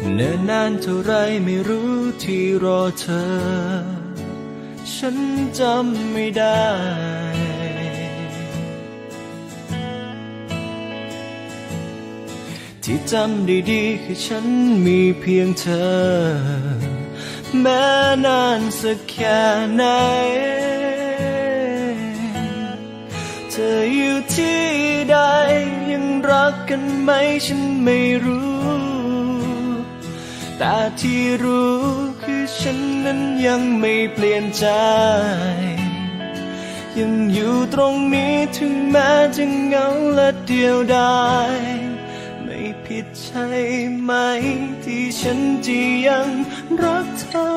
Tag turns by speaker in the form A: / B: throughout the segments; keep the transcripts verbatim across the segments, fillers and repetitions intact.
A: เนิ่นนานเท่าไรไม่รู้ที่รอเธอฉันจำไม่ได้ที่จำได้ดีคือฉันมีเพียงเธอแม้นานสักแค่ไหนเธออยู่ที่ใดยังรักกันไหมฉันไม่รู้แต่ที่รู้คือฉันนั้นยังไม่เปลี่ยนใจยังอยู่ตรงนี้ถึงแม้จะเหงาและเดียวดายไม่ผิดใช่ไหมที่ฉันจะยังรักเธอ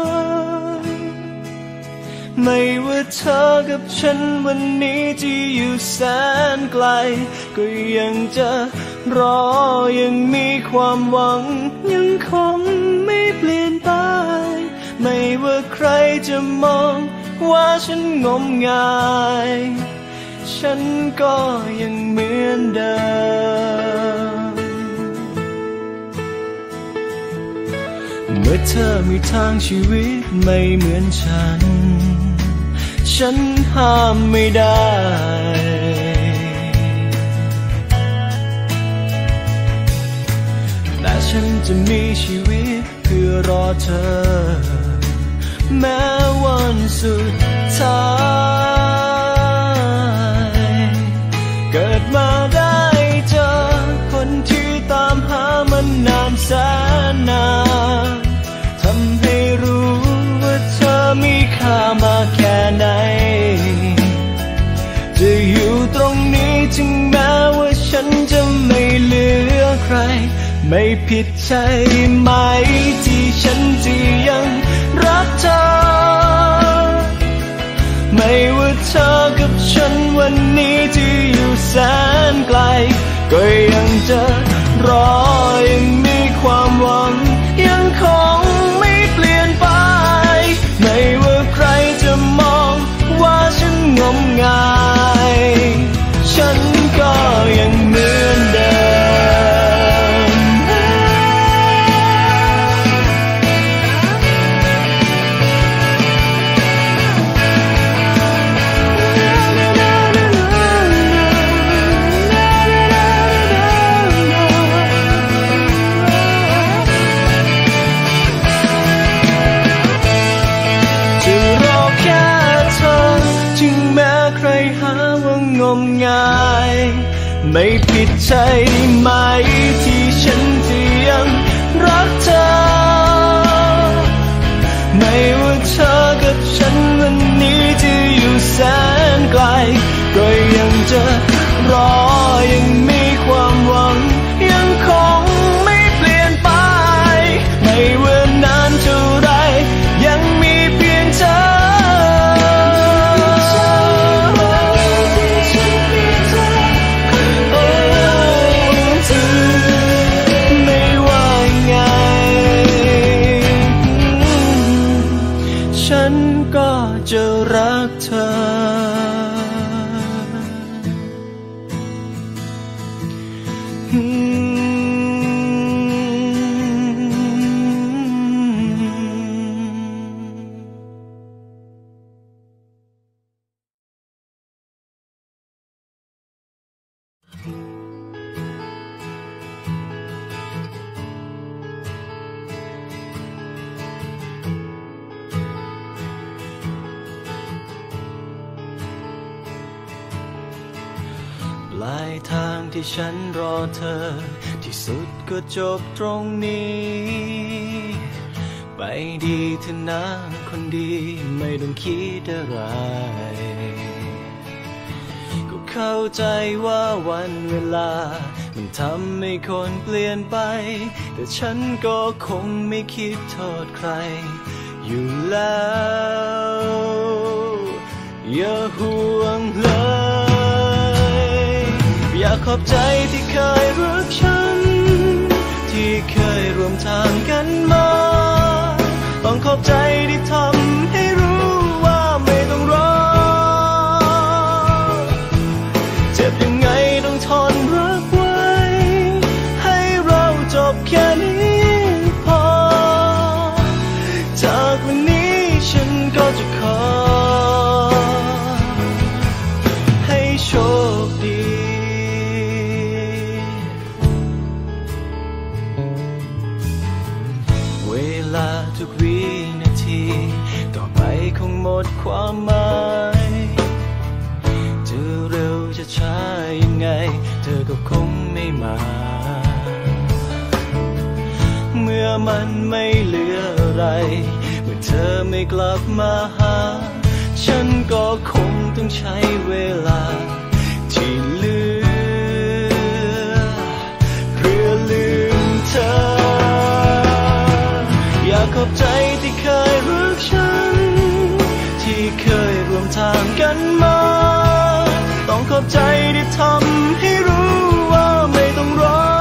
A: ไม่ว่าเธอกับฉันวันนี้จะอยู่แสนไกลก็ยังจะรอยังมีความหวังยังคงไม่เปลี่ยนไปไม่ว่าใครจะมองว่าฉันงมงายฉันก็ยังเหมือนเดิมเมื่อเธอมีทางชีวิตไม่เหมือนฉันฉันห้ามไม่ได้แต่ฉันจะมีชีวิตเพื่อรอเธอแม้วันสุดท้ายเกิดมาได้เจอคนที่ตามหามันนานแสนนานทำให้รู้ว่าเธอมีค่ามากแค่ไหนจะอยู่ตรงนี้ถึงแม้ว่าฉันจะไม่เหลือใครไม่ผิดใช่ไหมที่ฉันจะยังรักเธอไม่ว่าเธอกับฉันวันนี้ที่อยู่แสนไกลก็ยังจะรอยังมีความหวังยังคงไม่เปลี่ยนไปไม่ว่าใครจะมองว่าฉันงมงายฉันก็ยังเหมือนเดิมงมงายไม่ผิดใช่ไหมที่ฉันจะยังรักเธอไม่ว่าเธอกับฉันวันนี้จะอยู่แสนไกลก็ยังจะรอยังมีความหวังยังคงไม่เปลี่ยนไปไม่ว่านานเท่าไรยังมีเพียงเธอฉันก็จะรักเธอปลายทางที่ฉันรอเธอที่สุดก็จบตรงนี้ไปดีเถอะนะคนดีไม่ต้องคิดอะไรก็เข้าใจว่าวันเวลามันทำให้คนเปลี่ยนไปแต่ฉันก็คงไม่คิดโทษใครอยู่แล้วอย่าห่วงเลยอยากขอบใจที่เคยรักฉันที่เคยร่วมทางกันมาต้องขอบใจที่ทำให้รู้ว่าไม่ต้องรอเจ็บยังไงต้องทนรักไว้ให้เราจบแค่นี้พอช้ายังไงเธอก็คงไม่มาเมื่อมันไม่เหลืออะไรเมื่อเธอไม่กลับมาหาฉันก็คงต้องใช้เวลาที่เหลือเพื่อลืมเธออยากขอบใจที่เคยรักฉันที่เคยร่วมทางกันมาต้องขอบใจที่ทำให้รู้ว่าไม่ต้องรอ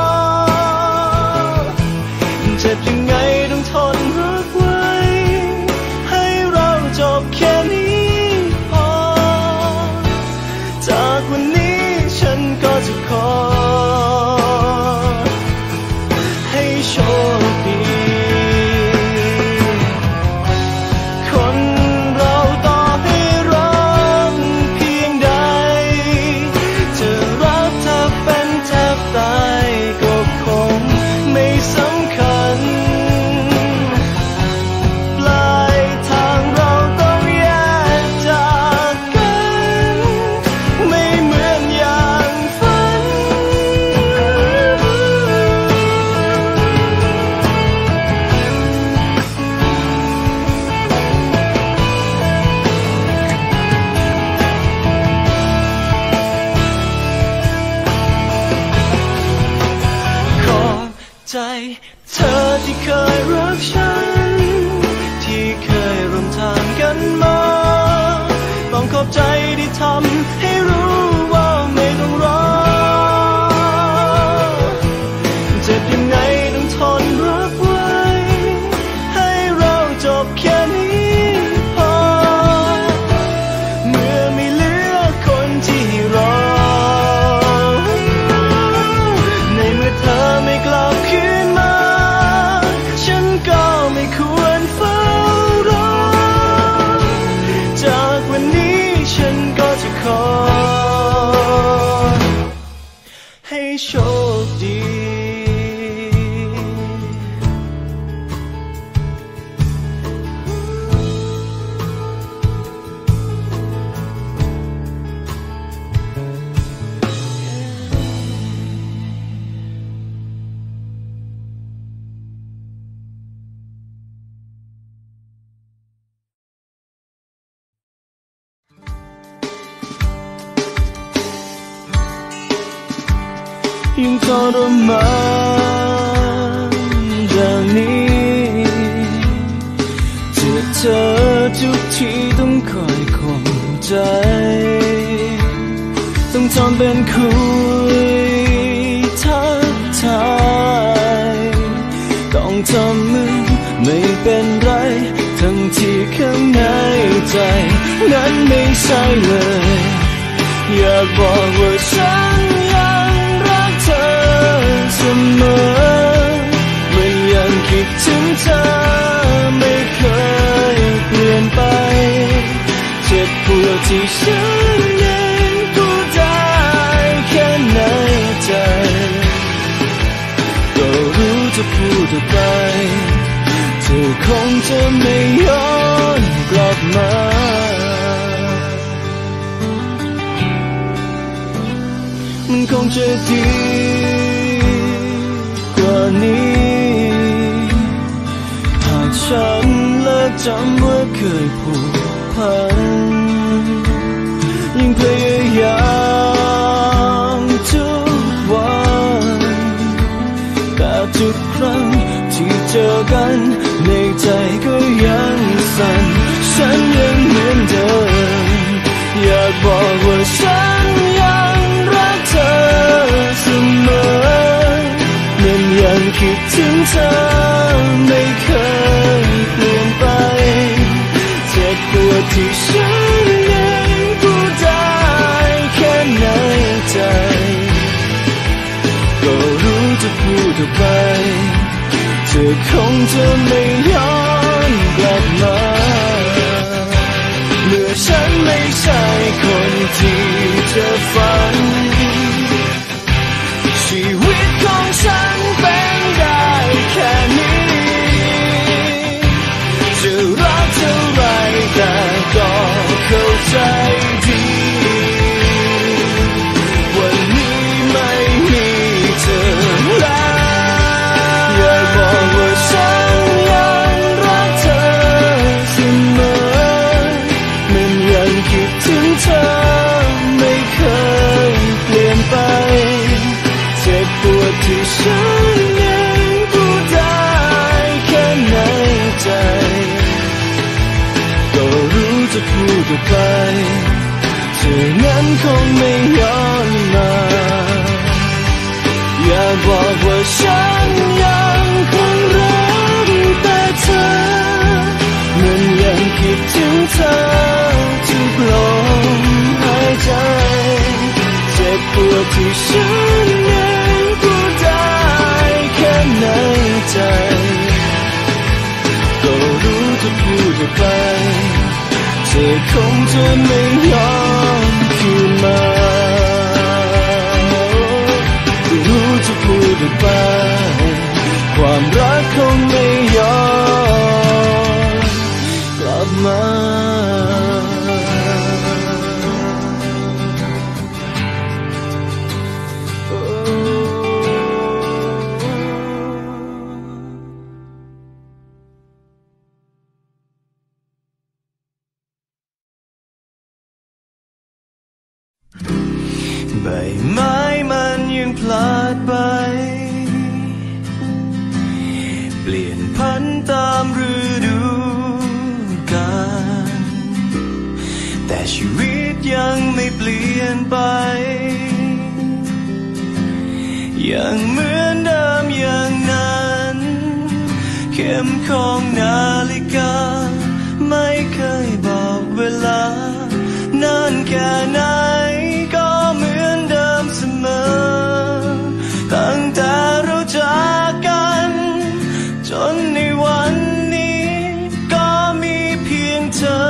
A: เจ็บยังไงต้องทนรักไว้ให้เราจบแค่นี้พอจากวันนี้ฉันก็จะขอให้โชคดีคนเราต่อให้รักเพียงใดจะรักแทบเป็นแทบตายก็คงไม่สำคัญปลายทางเราต้องแยกจากกันไม่เหมือนอย่างฝันขอบใจเธอที่เคยรักฉันที่เคยร่วมทางกันมาต้องขอบใจที่ทำให้รู้ว่าไม่ต้องรอเจ็บยังไงต้องทนรักไว้ให้เราจบแค่นี้พอเมื่อไม่เหลือคนที่รอในเมื่อเธอไม่กลับคืนมาฉันก็ไม่ควรเฝ้ารอจากวันนี้ฉันก็จะขอให้โชคดียิ่งทรมานอย่างนี้เจอเธอทุกทีต้องคอยข่มใจต้องทำเป็นคุยทักทายต้องทำเหมือนไม่เป็นไรทั้งที่ข้างในใจนั้นไม่ใช่เลยอยากบอกว่าฉันยังรักเธอเสมอมันยังคิดถึงเธอไม่เคยเปลี่ยนไปเจ็บปวดที่ฉันยังพูดได้แค่ในใจก็รู้จะพูดออกไปเธอคงจะไม่ย้อนกลับมามันคงจะดีกว่านี้หากฉันเลิกจำว่าเคยผูกพันยิ่งพยายามทุกวันแต่ทุกครั้งที่เจอกันในใจก็ยังสั่นฉันยังเหมือนเดิมอยากบอกว่าฉันยังรักเธอเสมอมันยังคิดถึงเธอไม่เคยเปลี่ยนไปเจ็บปวดที่ฉันยังพูดได้แค่ในใจก็รู้จะพูดออกไปเธอคงจะไม่ย้อนกลับมาเมื่อฉันไม่ใช่คนที่เธอฝันชีวิตของฉันเป็นได้แค่นี้จะรักเท่าไรแต่ก็เข้าใจดีที่ฉันยังพูดได้แค่ในใจก็รู้จะพูดออกไปเธอคงจะไม่ยอมคืนมารู้จะพูดออกไปความรักคงไม่ยอมกลับมาใบไม้มันยังพลาดไปเปลี่ยนพันตามฤดูกาลแต่ชีวิตยังไม่เปลี่ยนไปยังเหมือนเดิมอย่างนั้นเข็มของนาฬิกาไม่เคยบอกเวลานานแค่ไหนก็เหมือนเดิมเสมอตั้งแต่เราจากกันจนในวันนี้ก็มีเพียงเธอ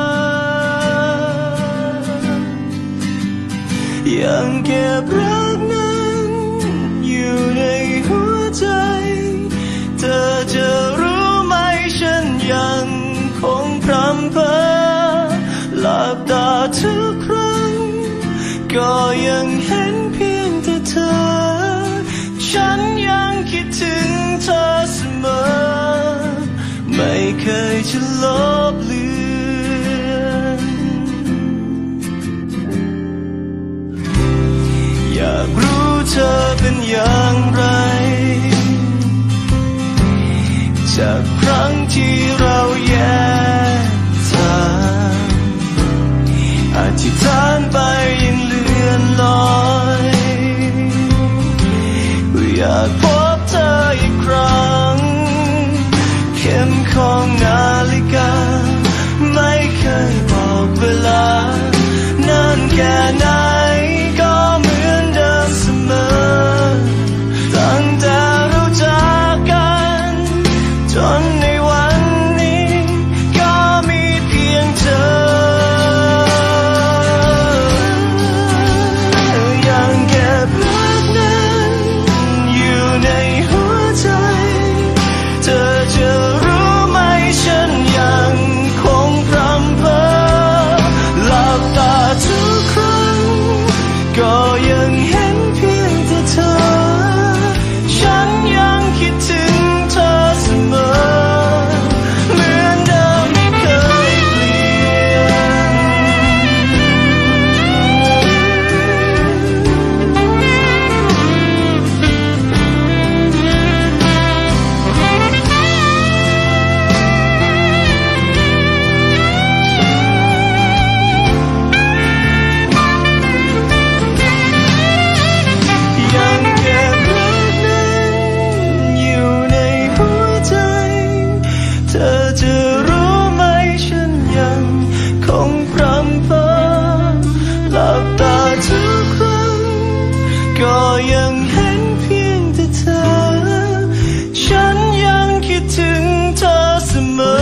A: ยังเก็บรักนั้นอยู่ในหัวใจเธอจะรู้ไหมฉันยังคงพรำเพ้อหลับตาทุกครั้งก็ยังเห็นเพียงแต่เธอฉันยังคิดถึงเธอเสมอไม่เคยจะลบเลือนอยากรู้เธอเป็นอย่างไรจากครั้งที่เราแยกทางอธิษฐานไปยังเลื่อนลอยอยากพบเธออีกครั้งเข็มของนาฬิกาไม่เคยบอกเวลานานแค่ไหนก็เหมือนเดิมเสมอตั้งแต่เราจากกันจนในวันนี้ก็มีเพียงเธอยังเก็บรักนั้นอยู่ในหัวใจเธอจะรู้ไหมฉันยังคงพรำเพ้อหลับตาทุกครั้งก็ยังเห็นเพียงแต่เธอฉันยังคิดถึงเธอเสมอเหมือนเดิมไม่เคยเปลี่ยนยังเก็บรักนั้นอยู่ในหัวใจเธอจะรู้ไหมฉันยังคงพรำเพ้อหลับตาทุกครั้งก็ยังเห็นเพียงแต่เธอฉันยังคิดถึงเธอเสมอ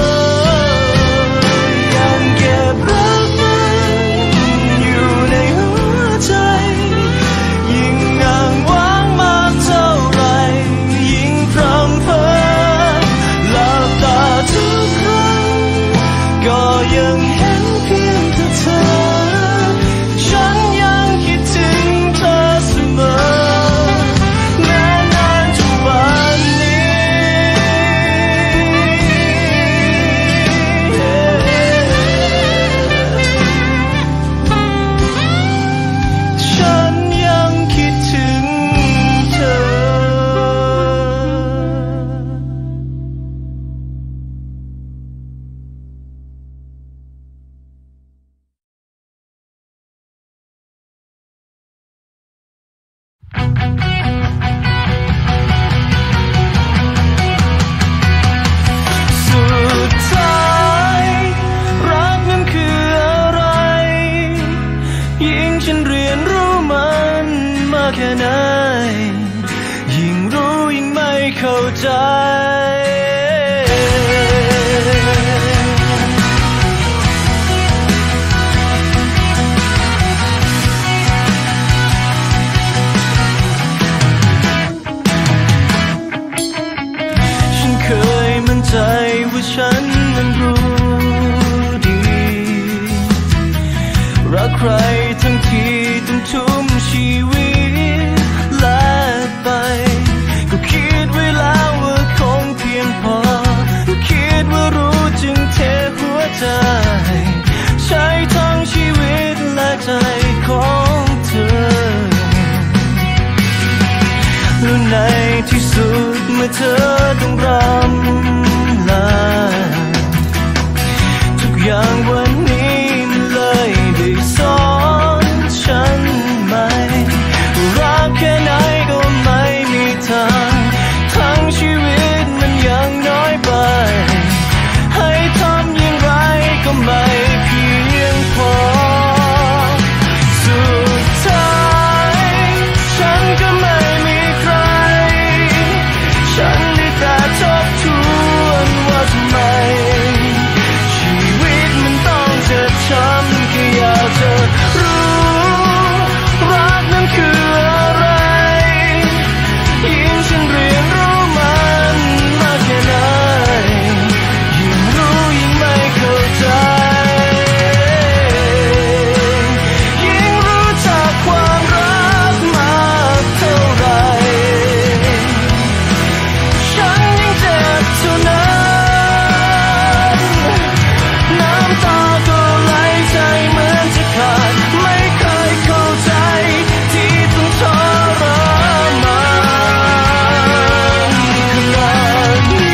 A: ยังเก็บรักนั้นอยู่ในหัวใจยิ่งอ้างว้างมากเท่าไรยิ่งพรำเพ้อหลับตาทุกครั้งก็ยังเห็นเพียงแต่เธอฉันยังคิดถึงเธอเสมอแม้นานทุกวันนี้ฉันยังคิดถึงเธอ ฉันเรียนรู้มันมากแค่ไหนยิ่งรู้ยิ่งไม่เข้าใจฉันเคยมั่นใจว่าฉันนั้นรู้ดีรักใครทั้งที่ต้องทุ่มชีวิตแลกไปก็คิดไว้แล้วว่าคงเพียงพอคิดว่ารู้จึงเทหัวใจใช้ทั้งชีวิตและใจของเธอแล้วในที่สุดเมื่อเธอต้องรำลาทุกอย่างวันนี้มันเลยได้สอนฉันไหมรักแค่ไหนก็ไม่มีทางทั้งชีวิตมันยังน้อยไปให้ทำอย่างไรก็ไม่เพียงพอสุดท้ายฉันก็ไม่มีใครฉันได้แต่ทบทวนว่าทำไมชีวิตมันต้องเจ็บช้ำแค่อยากจะรู้รักนั้นคืออะไรยิ่งฉันเรียนรู้มันมากแค่ไหนยิ่งรู้ยิ่งไม่เข้าใจยิ่งรู้จักความรักมากเท่าไรฉันยิ่งเจ็บเท่านั้นน้ำตาก็ไหลใจเหมือนจะขาดไม่เคยเข้าใจที่ต้องทรมานขนาดนี้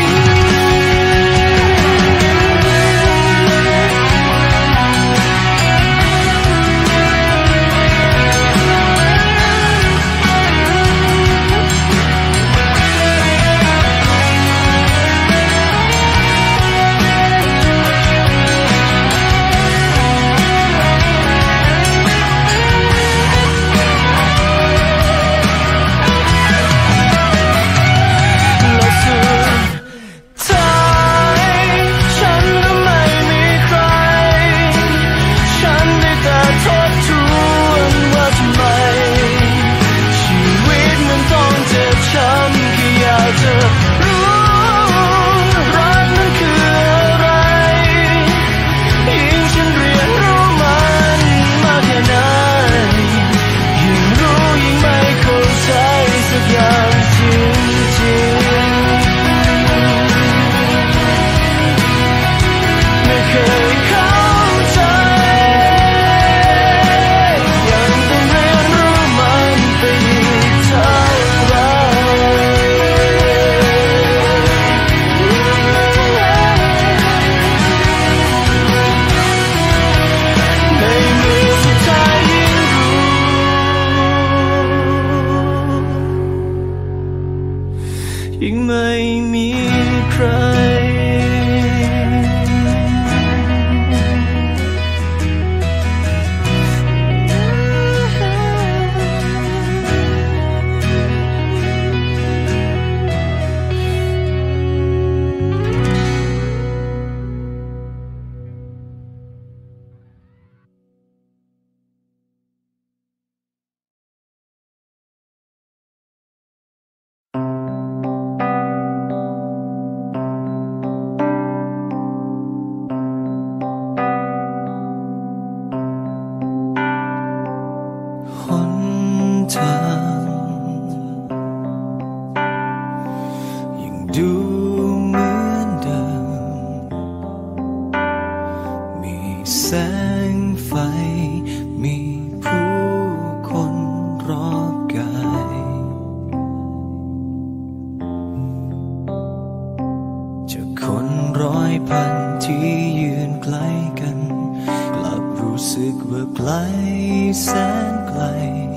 A: และสุดท้ายฉันก็ไม่มีใครฉันได้แต่ทบทวนว่าทำไมชีวิตมันต้องเจ็บช้ำแค่อยากจะรู้รักนั้นคืออะไรยิ่งฉันเรียนรู้มันมากแค่ไหนยิ่งรู้ยิ่งไม่เข้าใจสักอย่างจริงๆไม่เคยเข้าใจยังต้องเรียนรู้มันไปอีกเท่าไรในเมื่อสุดท้ายยิ่งรู้ยิ่งไม่มีใครหนทางยังดูเหมือนเดิมมีแสงไฟมีผู้คนรอบกายจากคนร้อยพันที่ยืนใกล้กันกลับรู้สึกว่าไกลแสนไกล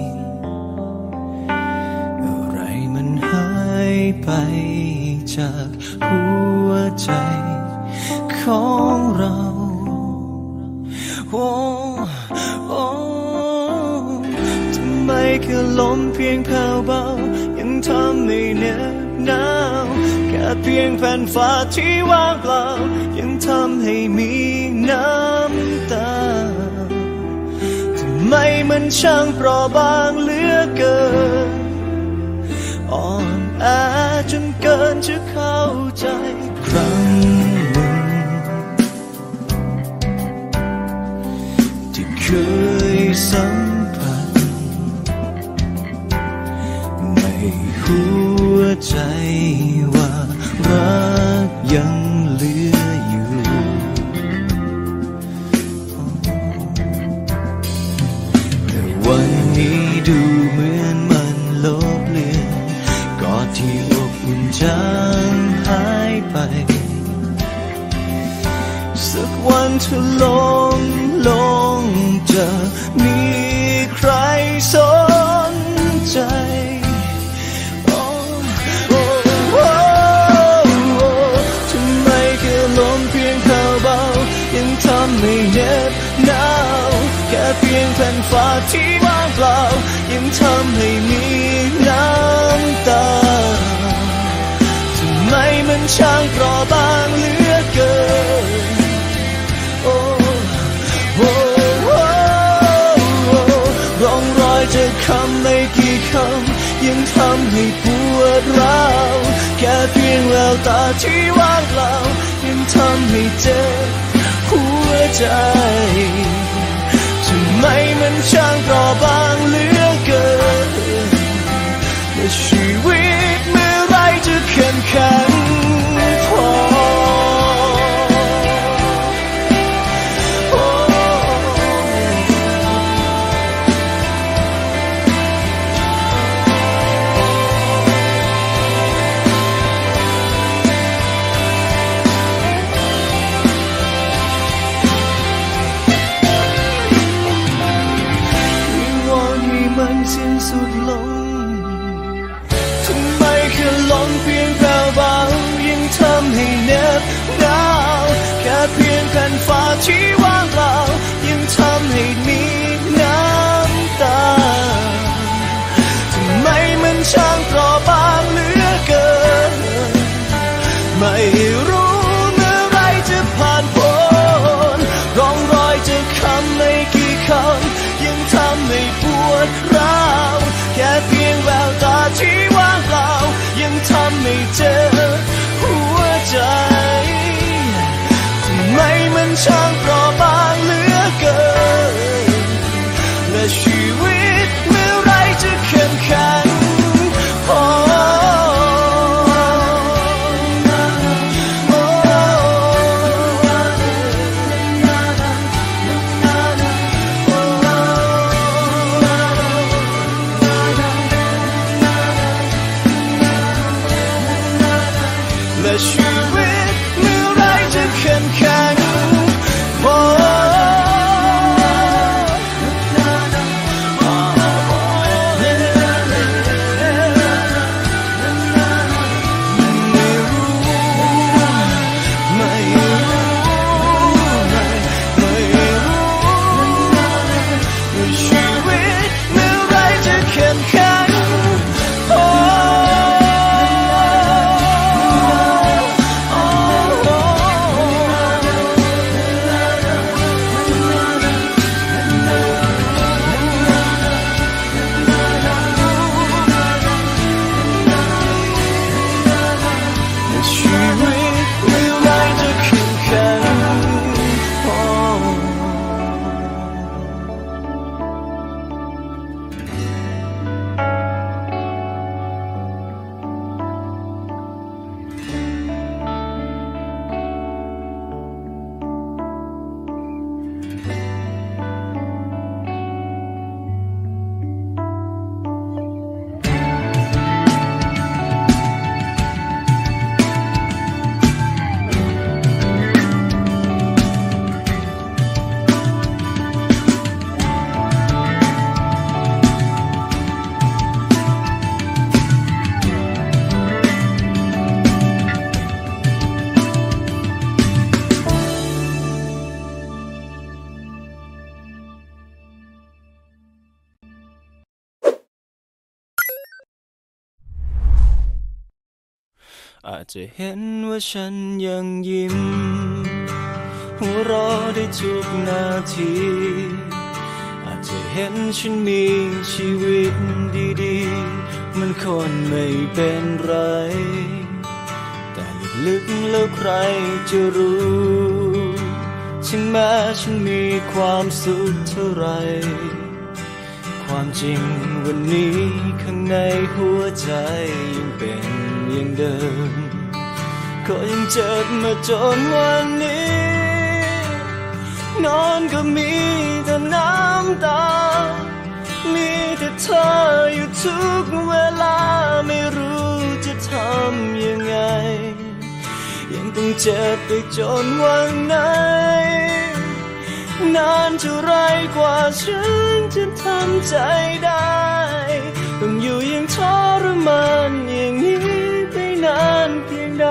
A: อะไรมันหายไปจากหัวใจของเราโอ้โอ้ทำไมแค่ลมเพียงแผ่วเบายังทำให้เหน็บหนาวแค่เพียงแผ่นฟ้าที่ว่างเปล่ายังทำให้มีน้ำตาทำไมมันช่างเปราะบางเหลือเกินอ่อนแอจนเกินจะเข้าใจครั้งหนึ่งที่เคยสัมผัสในหัวใจว่ารักยังเหลืออยู่แต่วันนี้ดูเหมือนมันลบเลือนกอดที่อบอุ่นจางหายไปสักวันเธอลงลงจะมีใครสนใจโอ้โอ้โอ้โอ้ทำไมแค่ลมเพียงแผ่วเบายังทำให้เหน็บหนาวแค่เพียงแผ่นฟ้าที่ว่างเปล่ายังทำให้มีน้ำตาทำไมมันช่างเปราะบางเหลือเกินโอ้โอ้โอ้ร่องรอยจากคำไม่กี่คำยังทำให้ปวดร้าวแค่เพียงแววตาที่ว่างเปล่ายังทำให้เจ็บหัวใจทำไมมันช่างเปราะบางเหลือเกินและชีวิตเมื่อไรจะเข้มแข็งพอมันสิ้นสุดลงทำไมแค่ลมเพียงแผ่วเบายังทำให้เหน็บหนาวแค่เพียงแผ่นฟ้าที่ว่างเปล่ายังทำให้มีน้ำตาทำไมมันช่างเปราะบางเหลือเกินไม่รู้เมื่อไรจะผ่านพ้นร่องรอยจากคำไม่กี่คำยังทำให้ปวดร้าวแค่เพียงแววตาที่ว่างเปล่ายังทำให้เจ็บหัวใจทำไมมันช่างเปราะบางเหลือเกินอาจจะเห็นว่าฉันยังยิ้มหัวเราะได้ทุกนาทีอาจจะเห็นฉันมีชีวิตดีๆมันคนไม่เป็นไรแต่ลึกๆแล้วใครจะรู้ถึงแม้ฉันมีความสุขเท่าไรความจริงวันนี้ข้างในหัวใจยังเป็นอย่างเดิมก็ยังเจ็บมาจนวันนี้นอนก็มีแต่น้ำตามีแต่เธออยู่ทุกเวลาไม่รู้จะทำยังไงยังต้องเจ็บไปจนวันไหนนานเท่าไรกว่าฉันจะทำใจได้ต้องอยู่ยังทรมานอย่างนี้ไปนานเพียงใด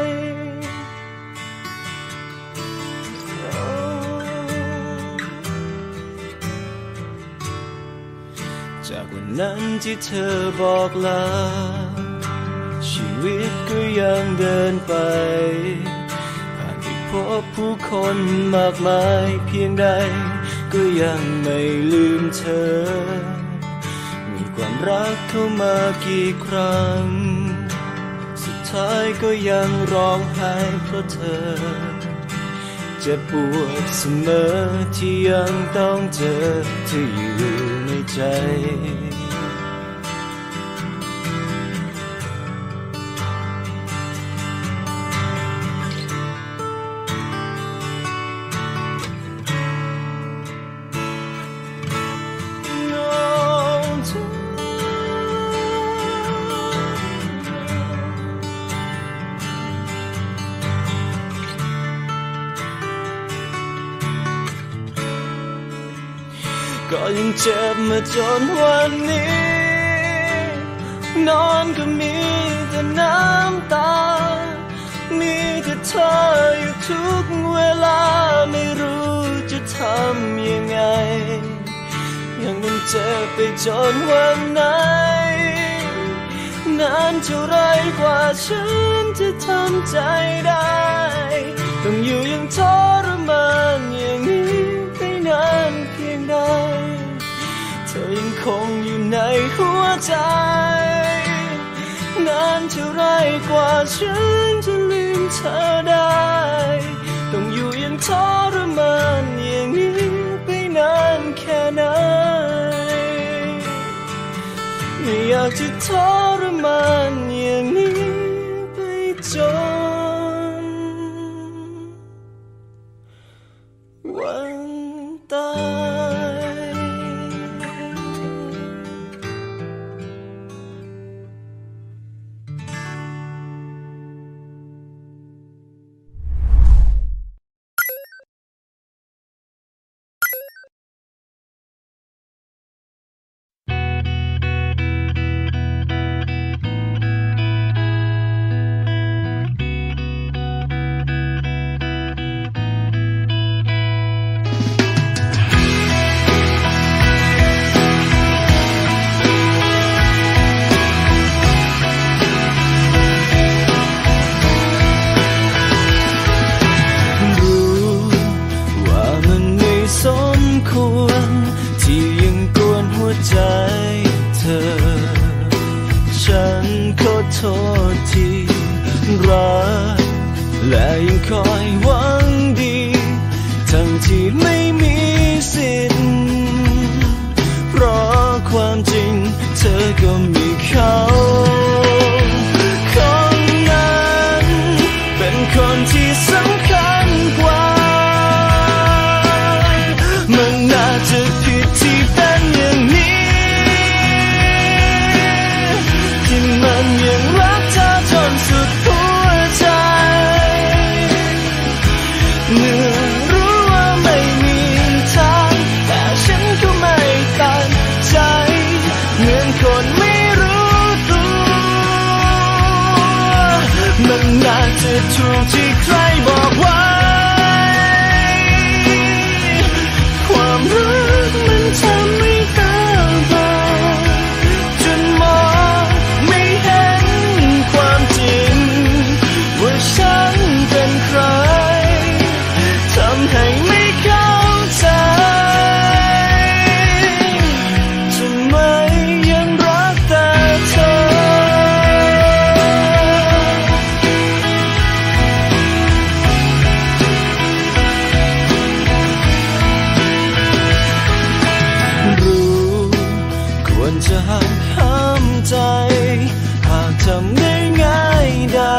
A: จากวันนั้นที่เธอบอกลาชีวิตก็ยังเดินไปผ่านไปพบผู้คนมากมายเพียงใดก็ยังไม่ลืมเธอมีความรักเข้ามากี่ครั้งสุดท้ายก็ยังร้องไห้เพราะเธอเจ็บปวดเสมอที่ยังต้องเจอเธออยู่ในใจก็ยังเจ็บมาจนวันนี้นอนก็มีแต่น้ำตามีแต่เธออยู่ทุกเวลาไม่รู้จะทำยังไงยังต้องเจ็บไปจนวันไหนนานเท่าไรกว่าฉันจะทำใจได้ต้องอยู่ยังทรมานอย่างนี้ไปนานเพียงใดเธอยังคงอยู่ในหัวใจนานเท่าไรกว่าฉันจะลืมเธอได้ต้องอยู่ยังทรมานอย่างนี้ไปนานแค่ไหนไม่อยากจะทรมานอย่างนี้ไปจนวันตายใจเธอฉันขอโทษที่รักและยังคอยหวังดีทั้งที่ไม่มีสิทธิ์เพราะความจริงเธอก็มีเขาคนนั้นเป็นคนที่สำคัญกว่ามันน่าจะผิดที่เป็นอย่างนี้มันยังรักเธอจนสุดหัวใจเมื่อรู้ว่าไม่มีทางแต่ฉันก็ไม่ตัดใจเหมือนคนไม่รู้ตัวมันน่าจะถูกที่ใครบอกไว้ความรักมันทำให้ตาบอดจนมองความจริงจะหักห้ามใจหากทำได้ง่ายได้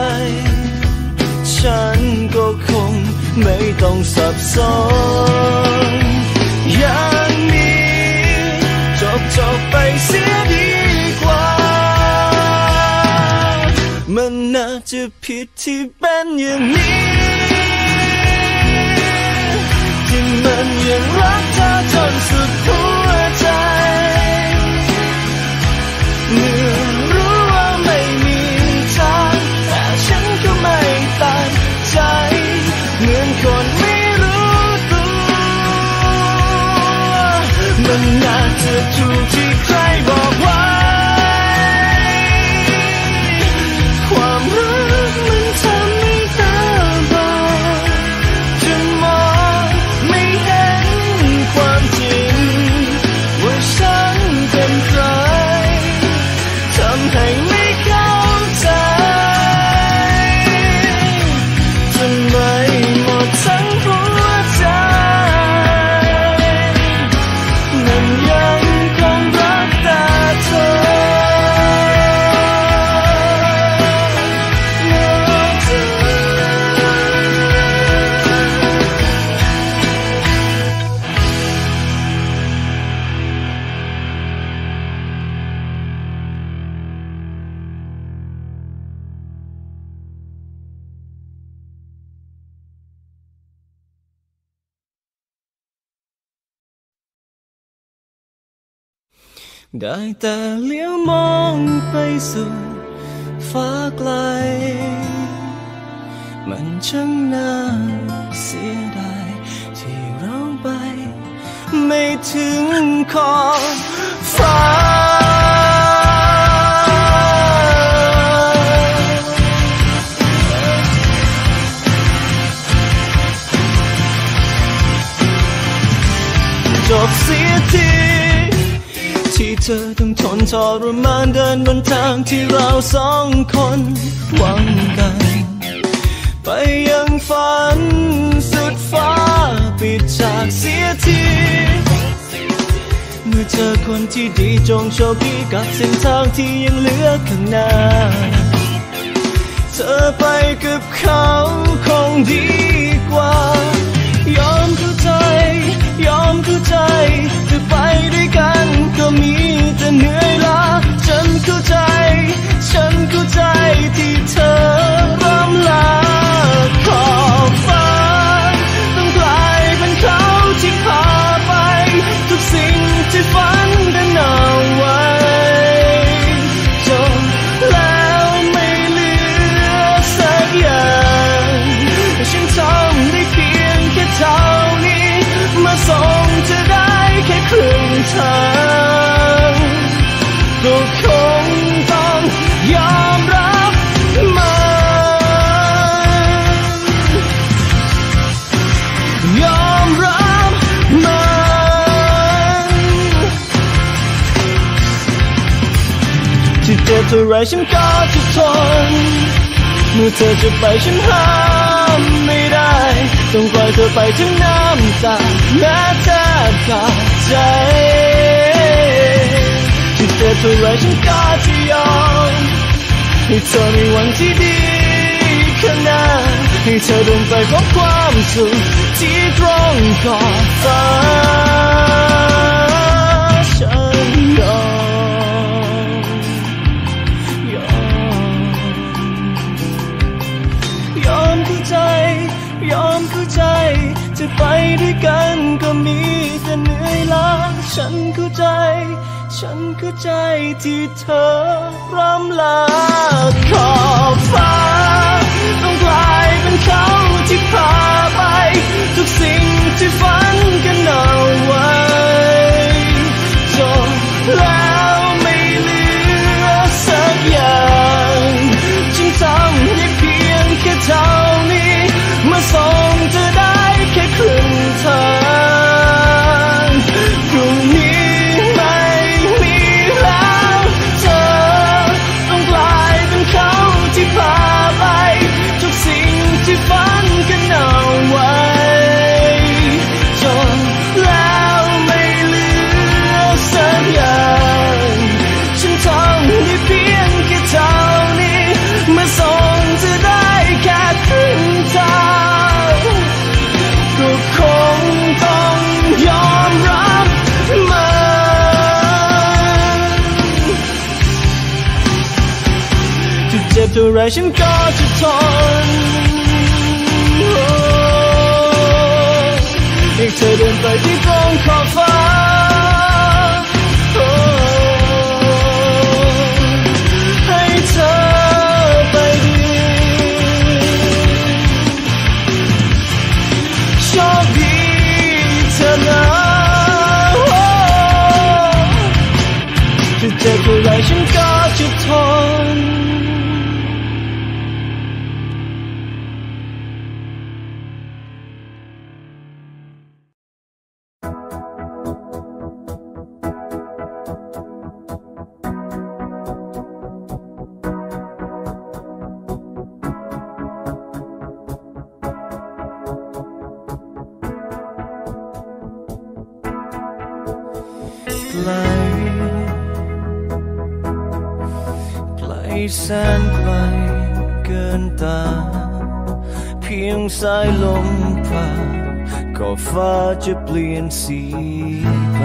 A: ฉันก็คงไม่ต้องสับสนอย่างนี้จบจบไปเสียดีกว่ามันน่าจะผิดที่เป็นอย่างนี้ที่มันยังรักเธอจนสุดหัวใจเมื่อรู้ว่าไม่มีทางแต่ฉันก็ไม่ตัดใจเหมือนคนไม่รู้ตัวมันน่าจะถูกที่ใครบอกไว้ความรักมันทำให้ตาบอดจนมองไม่เห็นความจริงว่าฉันเป็นใครทำให้ไม่เข้าใจจนไม่หมดทั้งหัวใจนั้นยังคงรักแต่เธอได้แต่เลี้ยวมองไปสู่ฟ้าไกลมันช่างน่าเสียดายที่เราไปไม่ถึงขอบฟ้าจบเสียทีที่เธอต้องทนทรมานเดินบนทางที่เราสองคนหวังกันไปยังฝันสุดฟ้าปิดฉากเสียทีเมื่อเจอคนที่ดีจงโชคดีกับเส้นทางที่ยังเหลือข้างหน้าเธอไปกับเขาคงดีกว่ายอมเข้าใจยอมเข้าใจจะไปด้วยกันก็มีแต่เหนื่อยล้าฉันเข้าใจฉันเข้าใจที่เธอร่ำลาขอบฟ้าต้องกลายเป็นเขาที่พาไปทุกสิ่งที่ฝันกันเอาไว้จบแล้วไม่เหลือสักอย่างฉันทำได้เพียงแค่เท่านี้มาส่งเธอได้แค่ครึ่งทางก็คงต้องยอมรับมันยอมรับมันที่เจ็บเท่าไรฉันก็จะทนเมื่อเธอจะไปฉันห้ามไม่ได้ต้องปล่อยเธอไปทั้งน้ำตาแม้แทบขาดใจที่เจ็บเท่าไรฉันก็จะยอมให้เธอมีวันที่ดีข้างหน้าให้เธอเดินไปพบความสุขที่ตรงขอบฟ้าฉันยอมยอมยอมเข้าใจยอมเข้าใจจะไปด้วยกันก็มีแต่เหนื่อยล้าฉันเข้าใจฉันเข้าใจที่เธอร่ำลาขอบฟ้าต้องกลายเป็นเขาที่พาไปทุกสิ่งที่ฝันกันเอาไว้จบแล้วไม่เหลือสักอย่างฉันทำได้เพียงแค่เท่านี้มาส่งเธอได้แค่ครึ่งทางพรุ่งนี้ไม่มีแล้วเธอต้องกลายเป็นเขาที่พาไปทุกสิ่งที่ฝันกันเอาไว้จนแล้วไม่เหลือสักอย่างเท่าไรฉันก็จะทนให้เธอเดินไปที่ตรงขอบฟ้าให้เธอไปดีโชคดีเธอนะจะเจ็บเท่าไรฉันก็จะทนแสนไกลเกินตาเพียงสายลมผ่านก็ฟ้าจะเปลี่ยนสีไป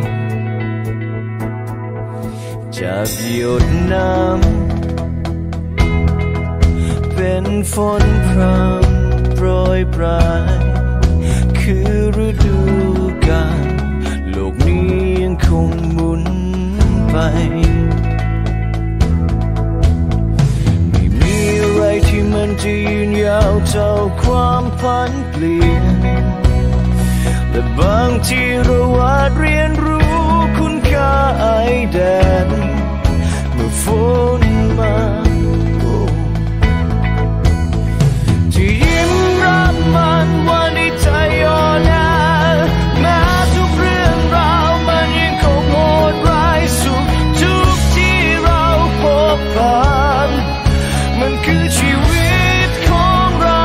A: จากหยดน้ำเป็นฝนพรำโปรยปลายคือฤดูกาลโลกนี้ยังคงหมุนไปที่มันจะยืนยาวเท่าความพันเปลี่ยนและบางทีเราอาจเรียนรู้คุณค่าไอแดดเมื่อฝนมาจะยิ้มรับมันวันที่ใจอ่อนแอแม้ทุกเรื่องราวมันยังคงโหดร้ายสุดทุกที่เราพบผ่านมันคือชีวิตของเรา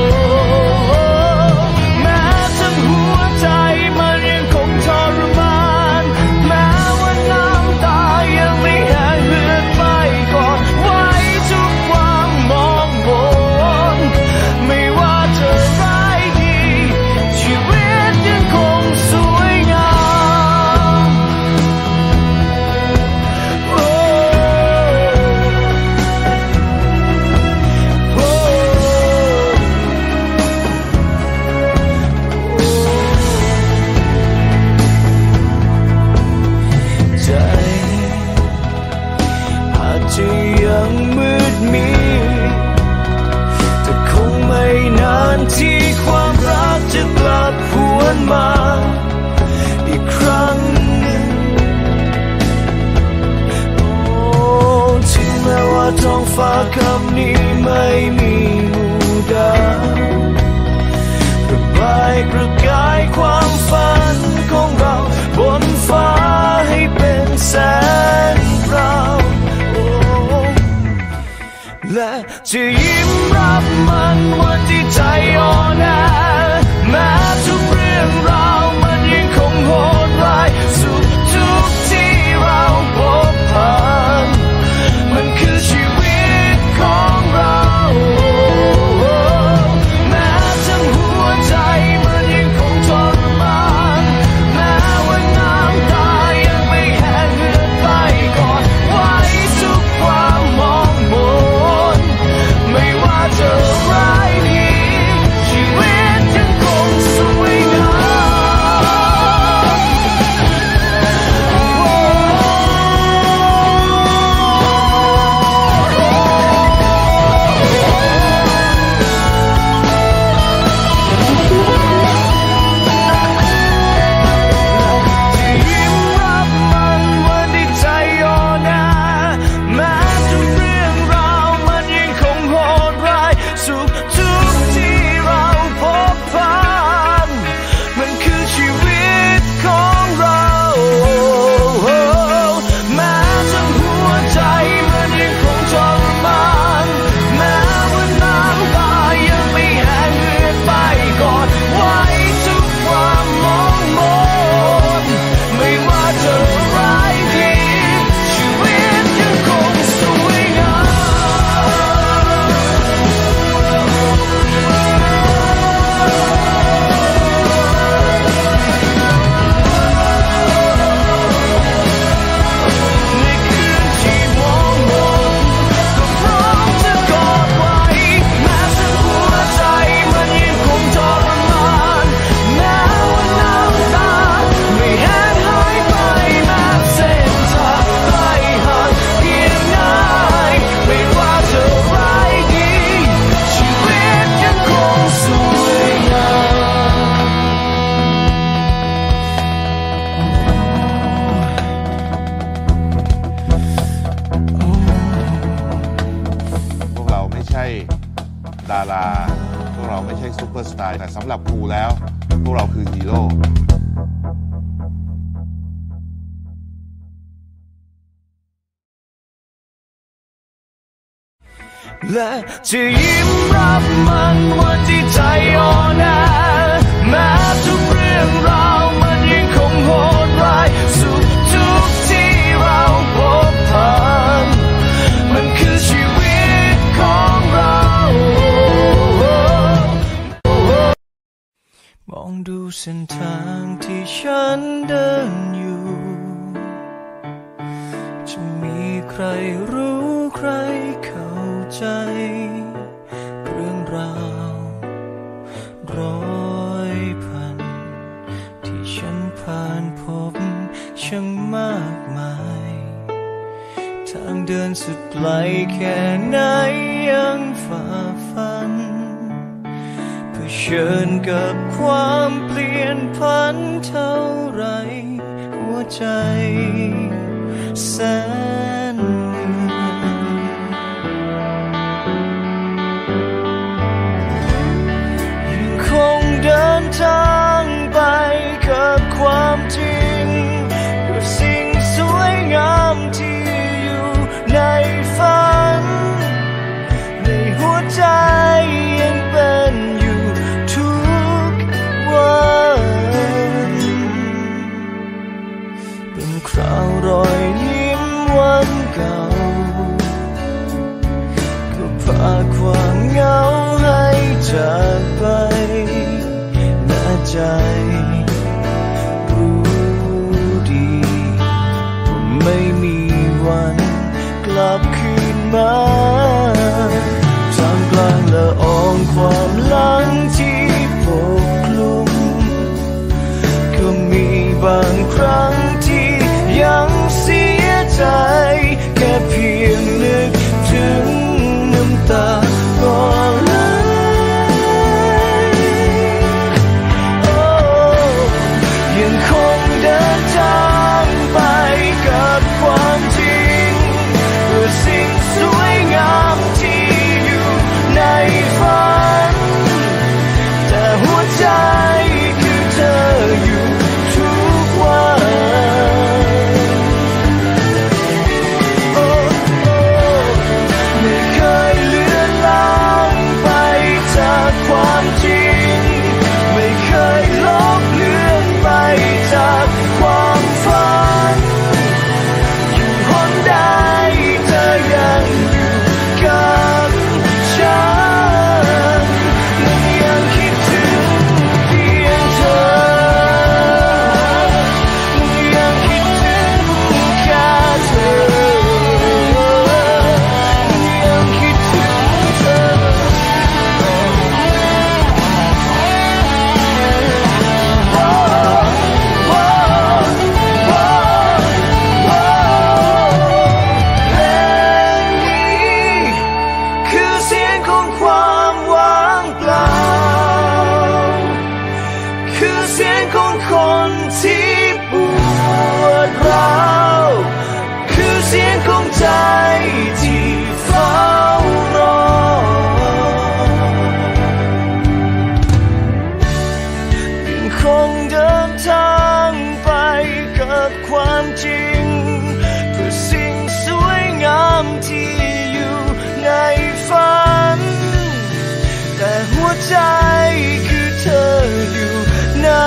A: แม้ทั้งหัวใจมันยังคงทรมานแม้ว่าน้ำตายังไม่แห้งเหือดไปก่อนไว้ทุกความมองมนไม่ว่าจะร้ายดีชีวิตยังคงสวยงามจะยังมืดมิดแต่คงไม่นานที่ความรักจะกลับหวนมาอีกครั้งหนึ่งโอ้ถึงแม้ว่าท้องฟ้าคำนี้ไม่มีหมู่ดาวระบายประกายความฝันของเราบนฟ้าให้เป็นแสงเปล่าและจะยิ้มรับมันวันที่ใจอ่อนแอแม้ทุกเรื่องราวมันยังคงโหดร้ายสุดทุกที่เราพบผ่านมันคือชีวิตของเราแม้ทั้งหัวใจมันยังคงทรมานแม้ว่าน้ำตายังไม่แห้งเหือดไปก่อนไว้ทุกความมองมนไม่ว่าจะร้ายดีชีวิต
B: ดาราพวกเราไม่ใช่ซุปเปอร์สตาร์แต่สำหรับครูแล้วพวกเราคือฮีโร่
A: และจะยิ้มรับมันวันที่ใจอ่อนแอแม้ทุกเรื่องราวมันยังคงโหดร้ายสุขทุกที่เราพบผ่านมันคือชีวิตของเรามองดูเส้นทางที่ฉันเดินอยู่จะมีใครรู้ใครเข้าใจเรื่องราวร้อยพันที่ฉันผ่านพบช่างมากมายทางเดินสุดไกลแค่ไหนยังฝ่าฟันเผชิญกับความเปลี่ยนผันเท่าไรหัวใจแสนคงเดินทางไปกับความจริงกับสิ่งสวยงามที่อยู่ในฝันในหัวใจยังเป็นอยู่ทุกวันเป็นคราวรอยยิ้มวันเก่าก็พาความเหงาให้จากไปใจรู้ดีว่าไม่มีวันกลับคืนมาท่ามกลางละอองความหลังที่ปกคลุมก็มีบางครั้งที่ยังเสียใจแค่เพียงนึกถึงน้ำตาก็ไหลยังคงเดินทางไปกับความจริงเพื่อสิ่งสวยงามที่อยู่ในฝันแต่หัวใจคือเธออยู่ทุกวันโอ้โอ้ไม่เคยเลือนลางไปจากความจริงไม่เคยลบเลือนไปจากความฝันอยู่หนใดเธอยังอยู่กับฉันมันยังคิดถึงเพียงเธอมันยังคิดถึงแค่เธอมันยังคิดถึงเธอคนที่ปวดร้าวคือเสียงของใจที่เฝ้ารอยังคงเดินทางไปกับความจริงเพื่อสิ่งสวยงามที่อยู่ในฝันแต่หัวใจคือเธออยู่ไหน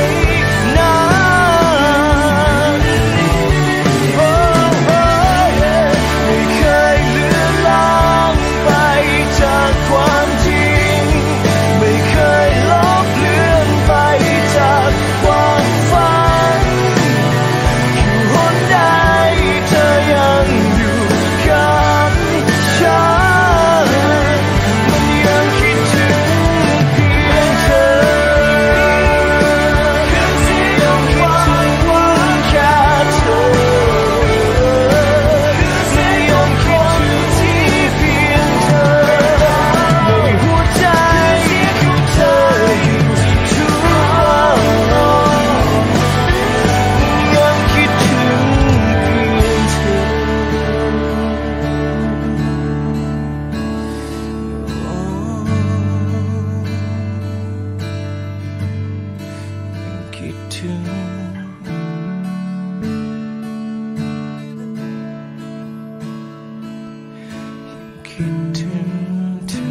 A: ความจริงไม่เคยลบเลือนไปจากความฝันอยู่หนใดเธอยังอยู่กับฉันมันยังคิดถึงเพีคิดถึงเธอ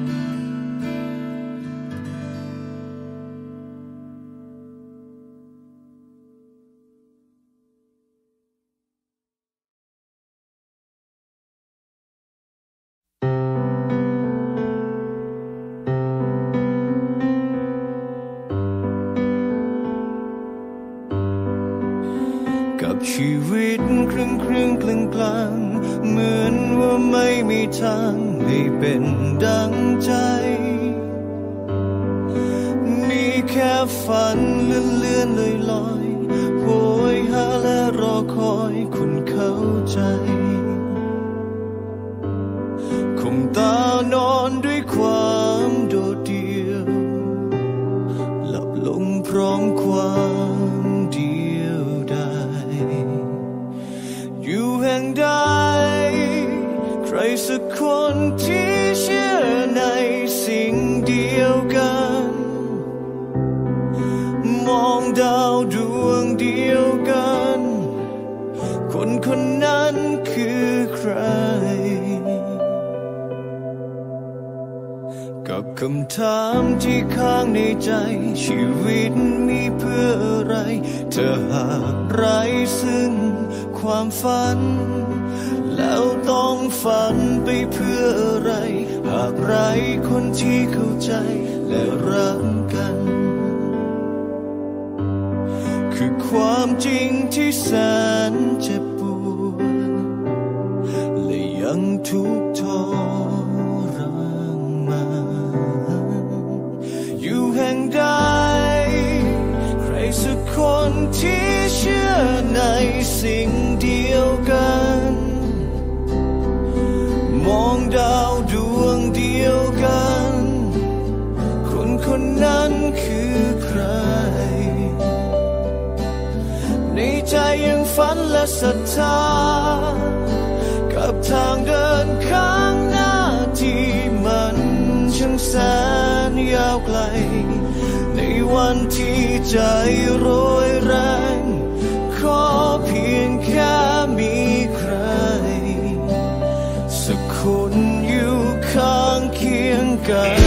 A: กับชีวิตครึ่งครึ่งกลางกลางเหมือนว่าไม่มีทางให้เป็นดังใจมีแค่ฝันเลื่อนเลื่อนลอยลอยโหยหาและรอคอยคุณเข้าใจคงตานอนด้วยความโดดเดี่ยวหลับลงพร้อมความเดียวดายอยู่แห่งใดใครสักคนที่เชื่อในสิ่งเดียวกันมองดาวดวงเดียวกันคนคนนั้นคือใครกับคำถามที่ค้างในใจชีวิตมีเพื่ออะไรเธอหากไร้ซึ่งความฝันแล้วต้องฝันไปเพื่ออะไรหากไร้คนที่เข้าใจและรักกันคือความจริงที่แสนเจ็บปวดและยังทุกข์ทรมานอยู่แห่งใดใครสักคนที่เชื่อในสิ่งเดียวกันมองดาวดวงเดียวกันคนคนนั้นคือใครในใจยังฝันและศรัทธากับทางเดินข้างหน้าที่มันช่างแสนยาวไกลในวันที่ใจโรยแรงขอเพียงแค่มีใครสักคนอยู่ข้างเคียงกัน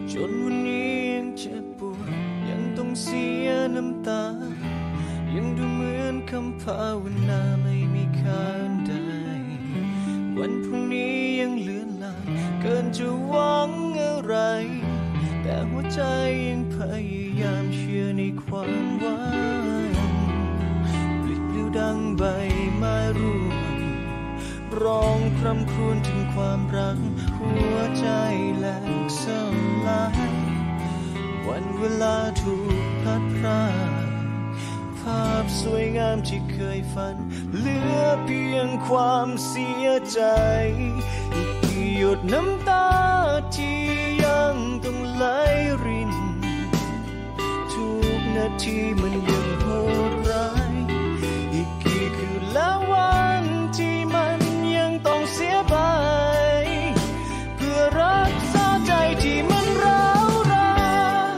A: จนวันนี้ยังเจ็บปวดยังต้องเสียน้ำตายังดูเหมือนคำภาวนาไม่มีค่าใดวันพรุ่งนี้ยังเลือนลางเกินจะหวังอะไรแต่หัวใจยังพยายามเชื่อในความหวังปลิดปลิวดังใบไม้ร่วงร้องคร่ำครวญถึงความรักหัวใจแหลกสลายวันเวลาถูกพัดพรากภาพสวยงามที่เคยฝันเหลือเพียงความเสียใจอีกกี่หยดน้ำตาที่ยังต้องไหลรินทุกนาทีมันยังโหดร้ายอีกกี่คืนและวันที่มันยังต้องเสียไปเพื่อรักษาใจที่มันร้าวราน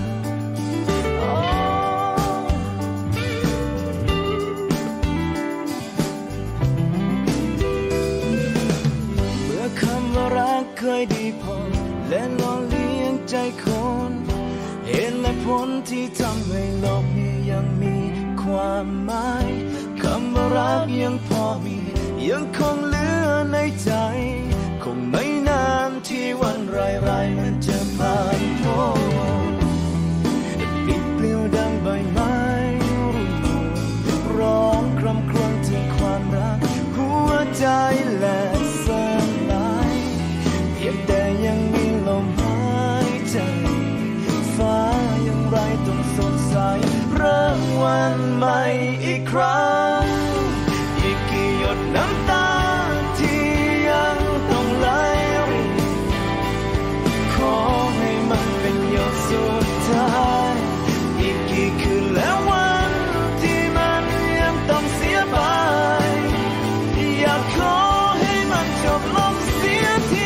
A: เมื่อคำว่ารักเคยดีพอและหล่อเลี้ยงใจคนเหตุและผลที่ทำให้โลกนี้ยังมีความหมายคำว่ารักยังพอมียังคงเหลือในใจคงไม่นานที่วันร้ายๆมันจะผ่านพ้นปิดปลิวดังใบไม้ร่วงร้องคร่ำครวญถึงความรักหัวใจแหลกสลายเพียงแต่ยังมีลมหายใจฟ้ายังไร้ต้องสดใสเริ่มวันใหม่อีกครั้งอีกกี่หยดน้ำตาที่ยังต้องไหลรินขอให้มันเป็นหยดสุดท้ายอีกกี่คืนและวันที่มันยังต้องเสียไปอยากขอให้มันจบลงเสียที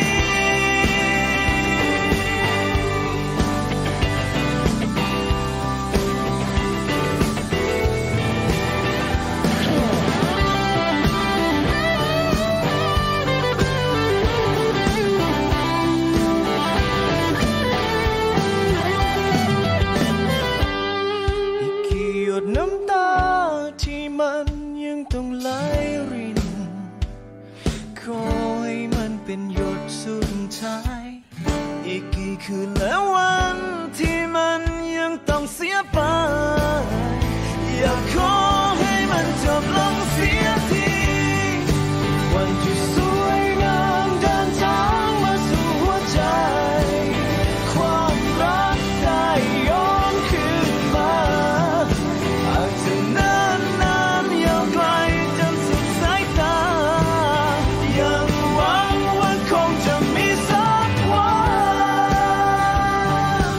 A: น้ำตาที่มันยังต้องไหลรินขอให้มันเป็นหยดสุดท้ายอีกกี่คืนและวันที่มันยังต้องเสียไปอยากขอให้มันจบลงเสียทีวันที่สวยงามเดินทางมาสู่หัวใจความรักได้ย้อนคืนมาอาจจะนานนานยาวไกลจนสุดสายตายังหวังว่าคงจะมีสักวัน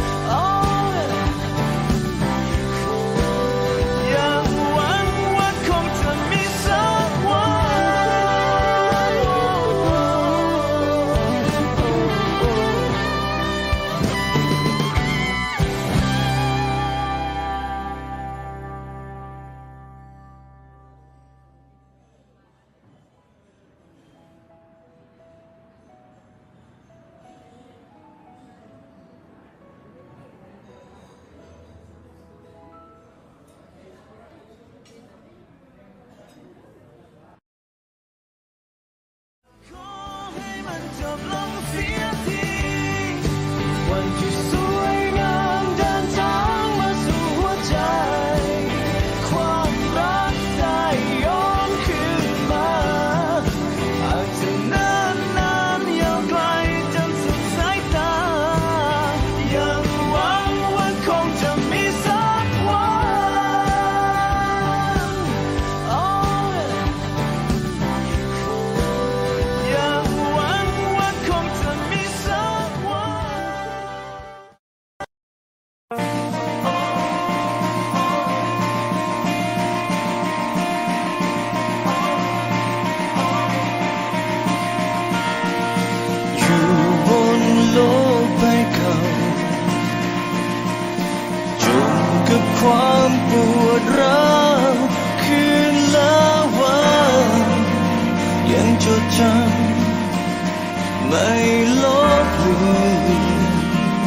A: ยังหวังว่าคงจะมีสักวันขอให้มันจบลงเสียทีวันที่สวยงามเดินทางมาสู่หัวใจความรักได้ย้อนคืนมาอาจจะนานนานยาวไกลจนสุดสายตายังหวังว่าคงจะมีสักวันยังหวังว่าคงจะมีสักวัน ความปวดร้าวคืนละวันยังจดจำไม่ลบเลือน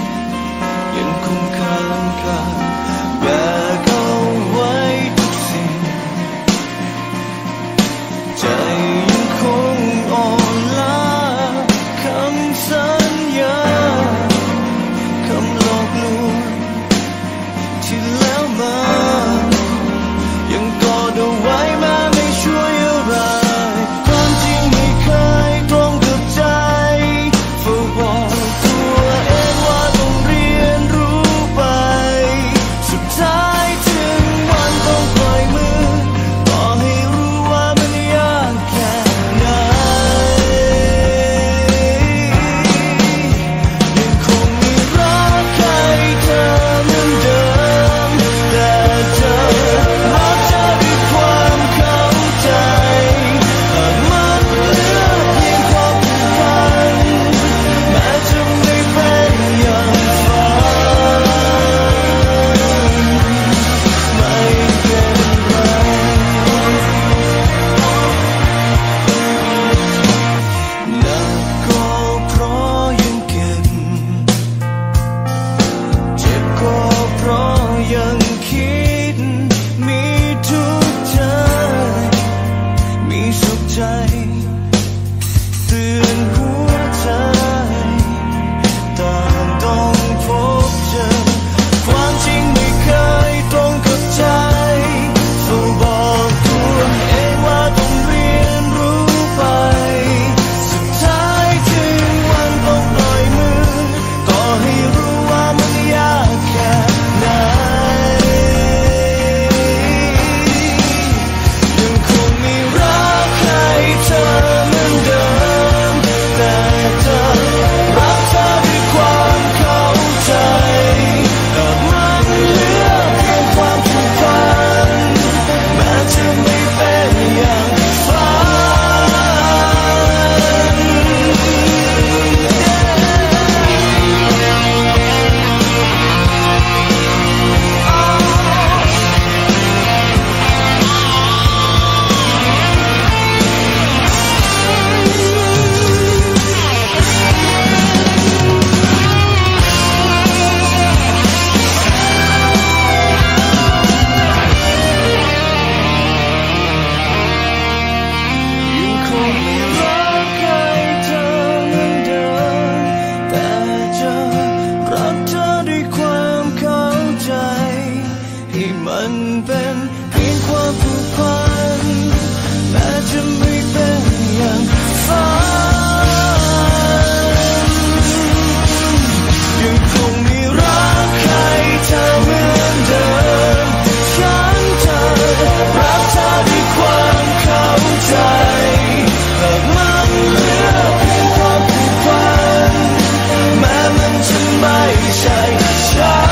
A: ใช่ฉัน